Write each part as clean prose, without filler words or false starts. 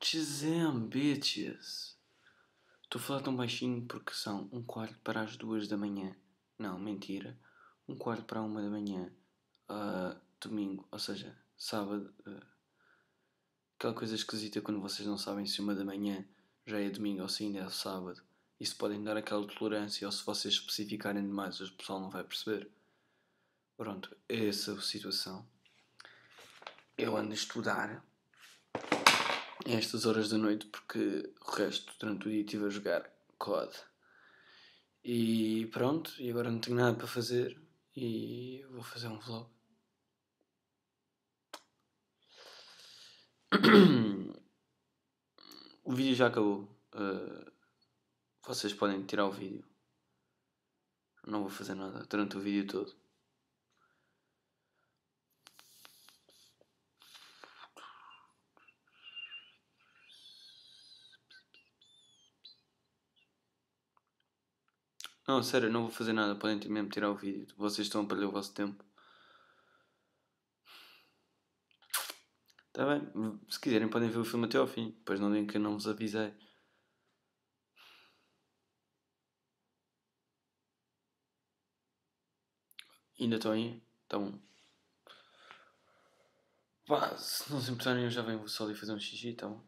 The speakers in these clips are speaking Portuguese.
Shazam, bitches! Estou a falar tão baixinho porque são 1 quarto para as 2 da manhã. Não, mentira. 1 quarto para a 1 da manhã. Domingo, ou seja, sábado. Aquela coisa esquisita quando vocês não sabem se 1 da manhã já é domingo ou se ainda é sábado. E se podem dar aquela tolerância ou se vocês especificarem demais o pessoal não vai perceber. Pronto, é essa a situação. Eu ando a estudar a estas horas da noite porque o resto durante o dia estive a jogar COD. E pronto, e agora não tenho nada para fazer e vou fazer um vlog. O vídeo já acabou. Vocês podem tirar o vídeo. Não vou fazer nada durante o vídeo todo. Não, sério, não vou fazer nada. Podem mesmo tirar o vídeo. Vocês estão a perder o vosso tempo. Está bem, se quiserem podem ver o filme até ao fim. Depois não digam que eu não vos avisei. Ainda estão aí? Então, pá, se não se importarem eu já venho só ali fazer um xixi, então.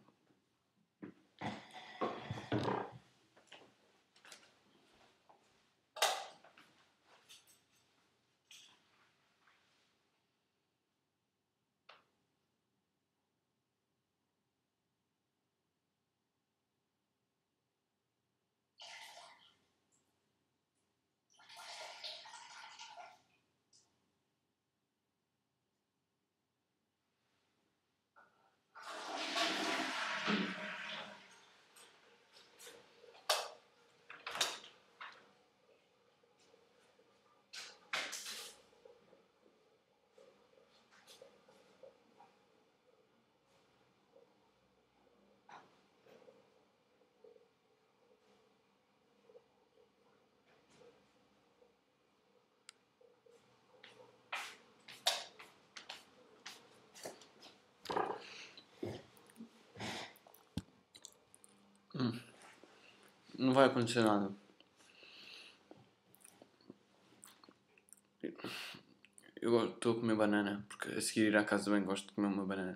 Não vai acontecer nada. Eu estou a comer banana, porque a seguir ir à casa bem gosto de comer uma banana.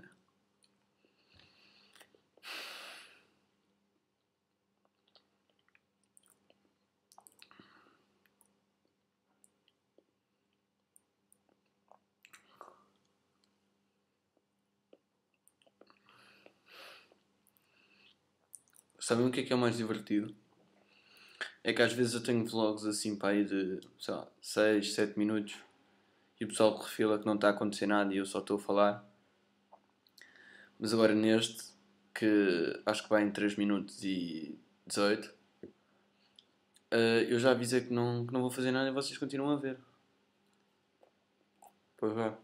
Sabem o que é o mais divertido? É que às vezes eu tenho vlogs assim para aí de, sei lá, 6, 7 minutos e o pessoal refila que não está a acontecer nada e eu só estou a falar. Mas agora neste, que acho que vai em 3 minutos e 18, eu já avisei que não vou fazer nada e vocês continuam a ver. Pois vai.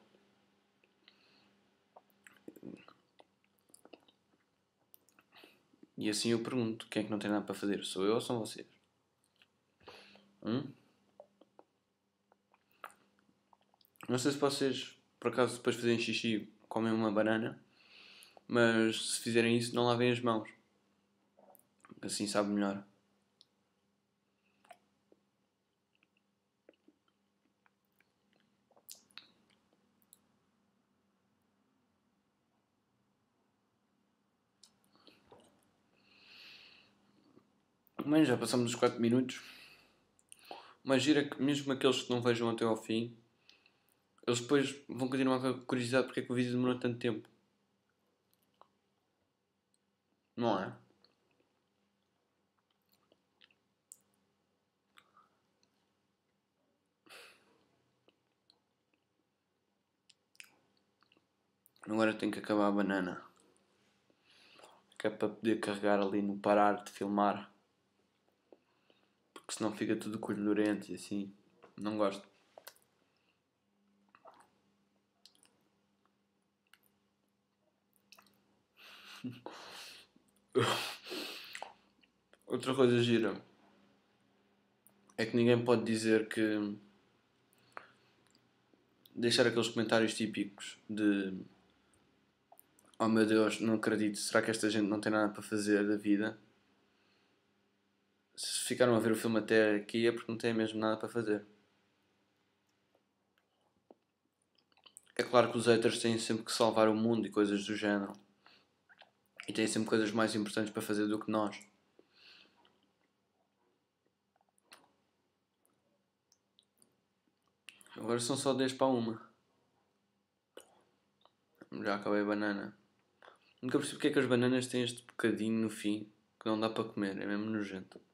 E assim eu pergunto, quem é que não tem nada para fazer? Sou eu ou são vocês? Não sei se vocês, por acaso, depois de fazerem xixi, comem uma banana, mas se fizerem isso, não lavem as mãos. Assim sabe melhor. Mas já passamos os 4 minutos. Mas gira que mesmo aqueles que não vejam até ao fim, eles depois vão continuar com a curiosidade porque é que o vídeo demorou tanto tempo. Não é? Agora tenho que acabar a banana. Que é para poder carregar ali no parar de filmar. Porque senão fica tudo gordurento e assim. Não gosto. Outra coisa gira é que ninguém pode dizer que deixar aqueles comentários típicos de Oh meu Deus, não acredito. Será que esta gente não tem nada para fazer da vida? Se ficaram a ver o filme até aqui é porque não têm mesmo nada para fazer. É claro que os haters têm sempre que salvar o mundo e coisas do género. E têm sempre coisas mais importantes para fazer do que nós. Agora são só 10 para uma. Já acabei a banana. Nunca percebi porque é que as bananas têm este bocadinho no fim que não dá para comer. É mesmo nojento.